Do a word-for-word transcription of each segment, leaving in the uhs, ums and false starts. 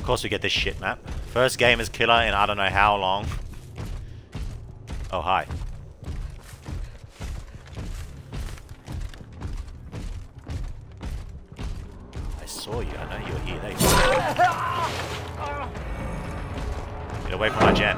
course we get this shit map. First game as killer in I don't know how long. Oh, hi. I saw you. I know you were here. There you go. Get away from my jet.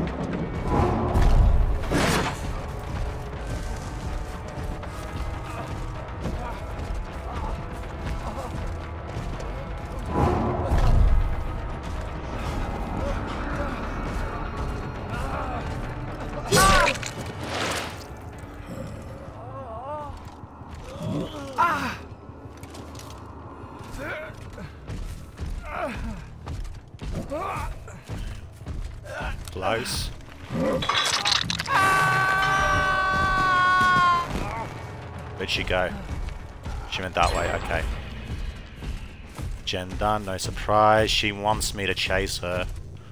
Close. Where'd she go? She went that way, okay. Gen done, no surprise. She wants me to chase her.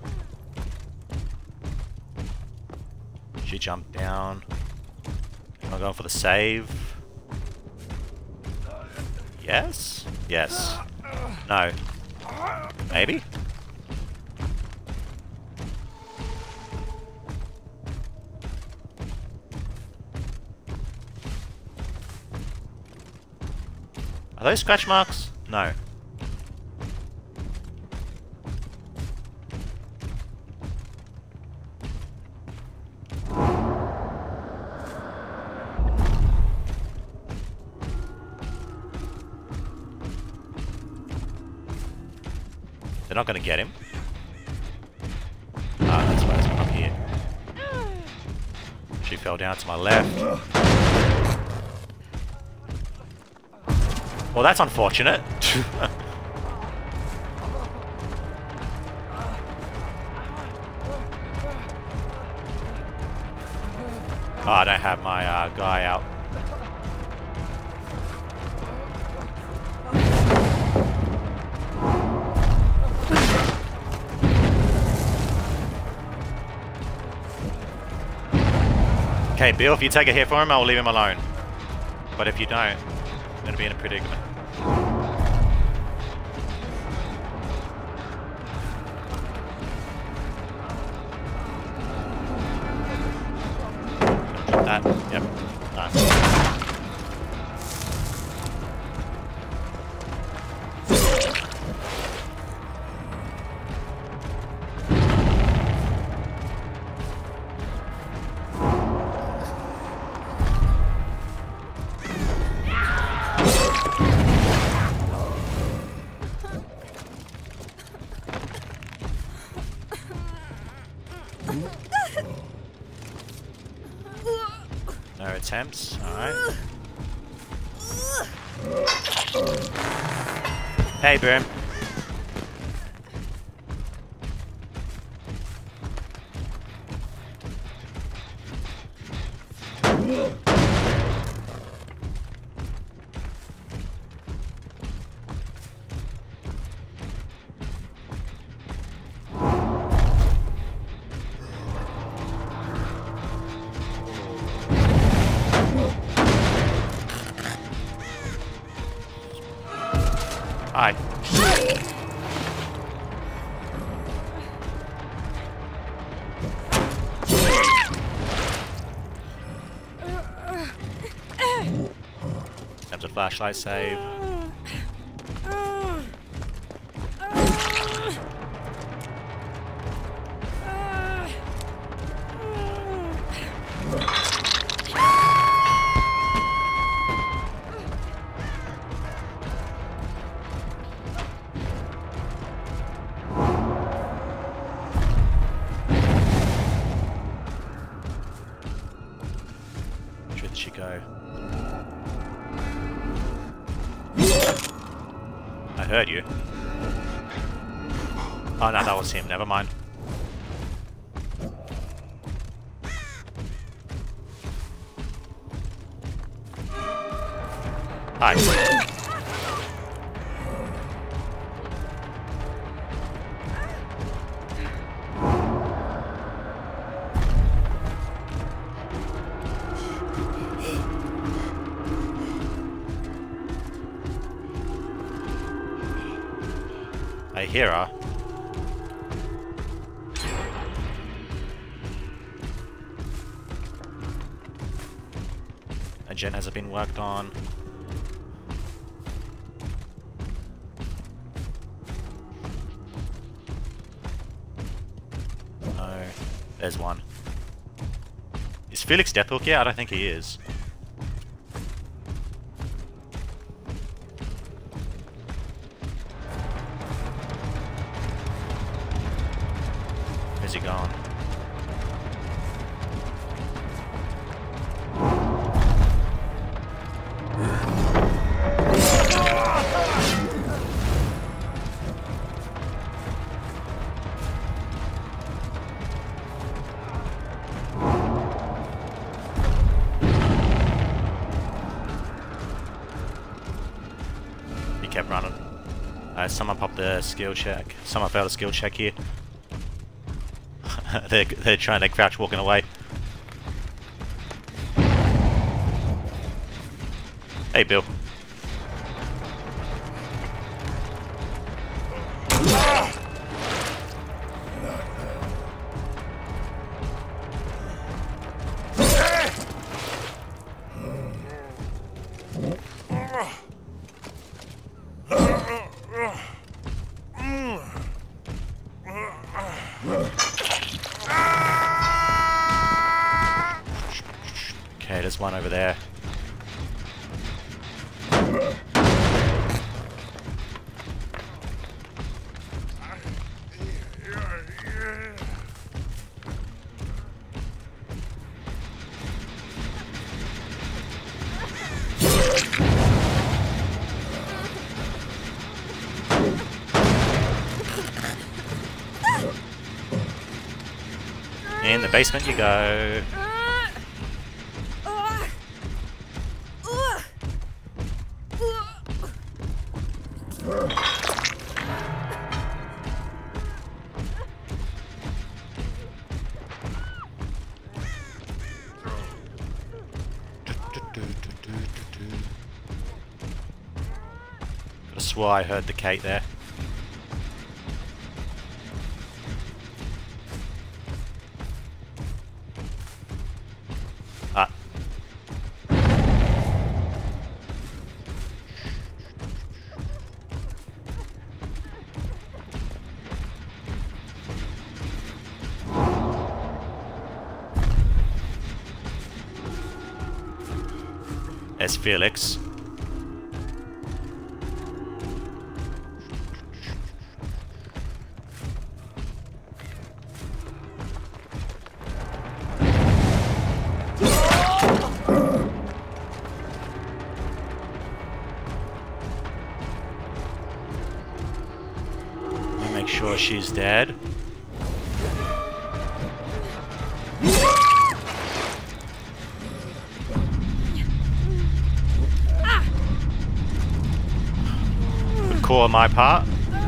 She jumped down. Am I going for the save? Yes? Yes. No. Maybe? Are those scratch marks? No. They're not going to get him. Ah, that's why it's up here. She fell down to my left. Well, that's unfortunate. Oh, I don't have my uh, guy out. Okay, Bill, if you take a hit for him, I'll leave him alone. But if you don't, I'm going to be in a predicament. Drop that. Yep. Nice. No attempts, alright. Hey, Boom. Hi. Attempted flashlight save. Where did she go? I heard you. Oh no, that was him. Never mind. Hi. I hear her. A gen hasn't been worked on. No. There's one. Is Felix Deathhook? Yeah, I don't think he is. Where's he gone? He kept running. Uh, someone popped the skill check. Someone failed a skill check here. they're, they're trying to crouch walking away. Hey, Bill. Okay, there's one over there. In the basement you go. Could have swore I heard the Kate there. Ah. There's Felix. Make sure she's dead. Good call on my part.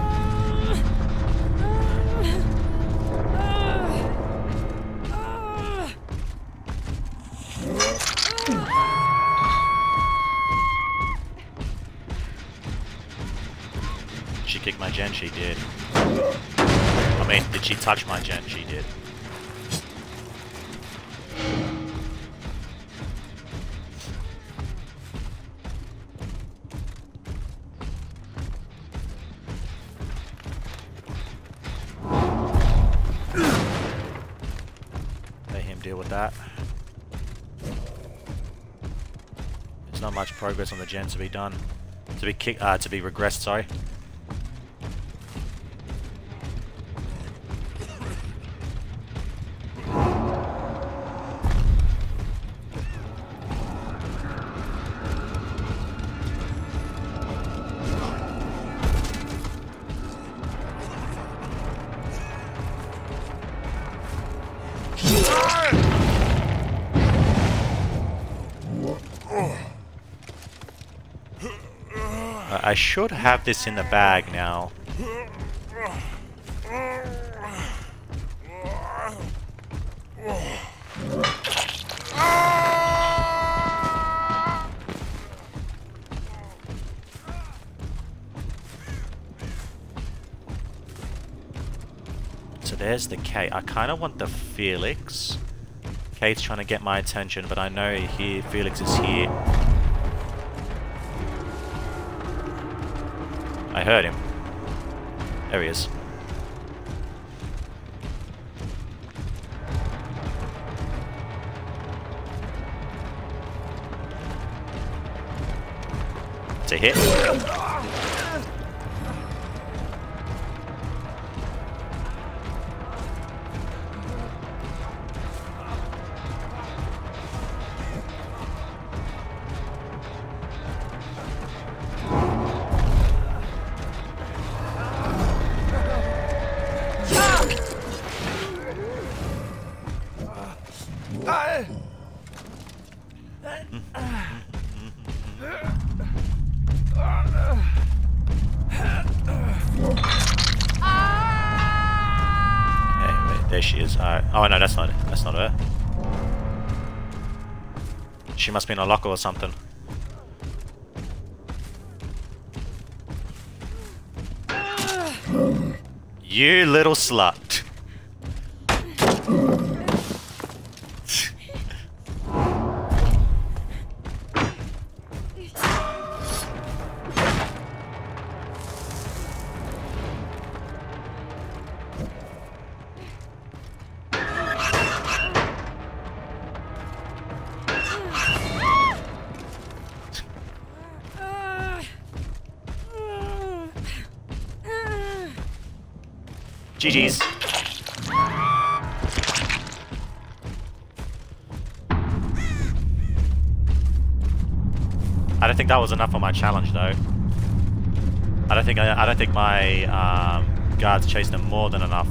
She kicked my gen? She did. I mean, did she touch my gen? She did. Let him deal with that. There's not much progress on the gen to be done. To be kick, uh, to be regressed, sorry. I should have this in the bag now. So there's the K. I kind of want the Felix. Kate's trying to get my attention, but I know here Felix is here. I heard him. There he is. It's a hit. There she is. Alright. Oh no, that's not it. That's not her. She must be in a locker or something. You little slut. G G's. I don't think that was enough for my challenge, though. I don't think I, I don't think my um, guards chased them more than enough.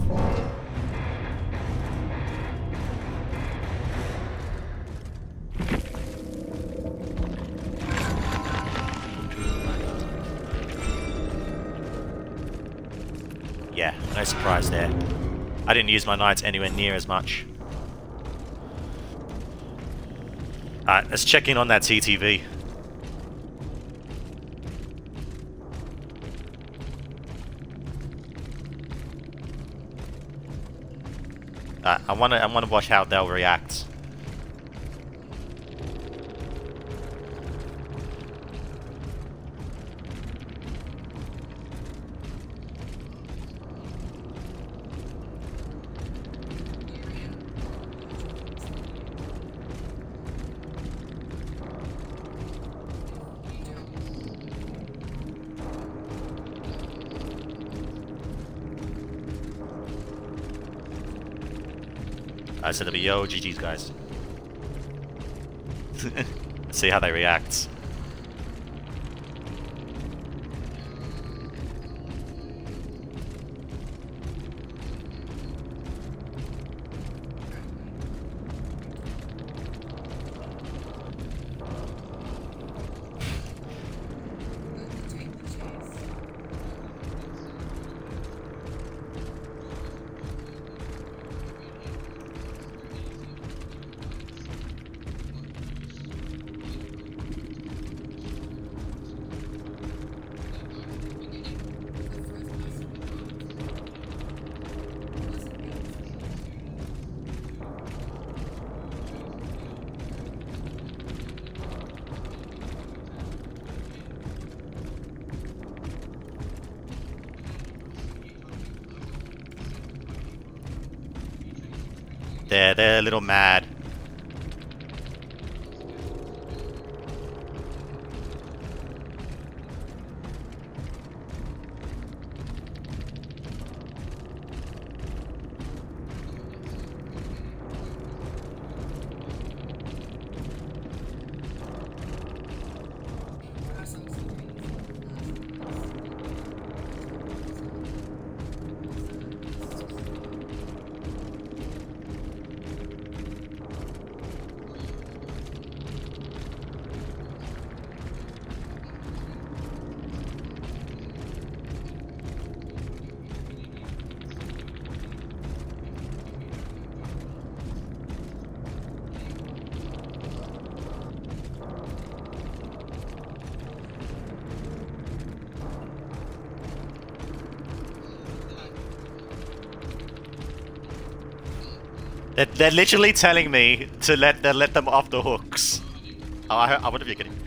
Yeah, no surprise there. I didn't use my knights anywhere near as much. Alright, let's check in on that T T V. Uh, I wanna I wanna watch how they'll react. I said it'll be yo, G G's guys. See how they react. They're, they're a little mad. They're, they're literally telling me to let, let them off the hooks. Oh, I, I wonder if you're getting...